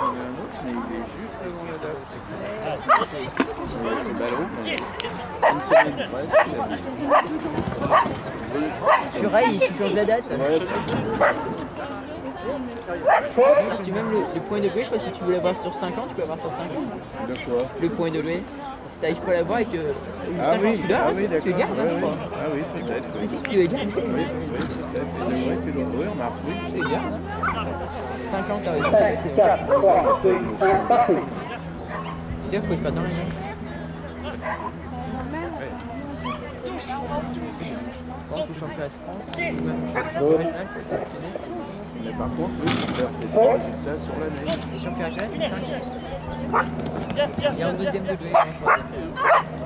mais il est juste avant la date. Le ballon, une semaine presque. Sur Ray, tu changes la date. Ah, c'est même le point de louer, je crois que si tu veux l'avoir sur 5 ans, tu peux l'avoir sur 5 ans. De quoi? Le point de louer. Si t'arrives pas à l'avoir et que 5 ans tu l'as, tu le gardes, je crois. Ah oui, peut-être. Mais si tu le gardes. Oui, peut-être. C'est vrai, tu le vois, on marque, oui. Tu le gardes. 5 ans, t'as réussi. 5, 4, 3, 2, 1, parti. C'est sûr, faut le faire dans les mains. Bon, au championnat de France, ou même au championnat national, faut être sélectionné. Mais par contre, oui, tu perds tes résultats sur l'année. Les championnats nationaux, c'est 5. Et en deuxième de louer, on choisit.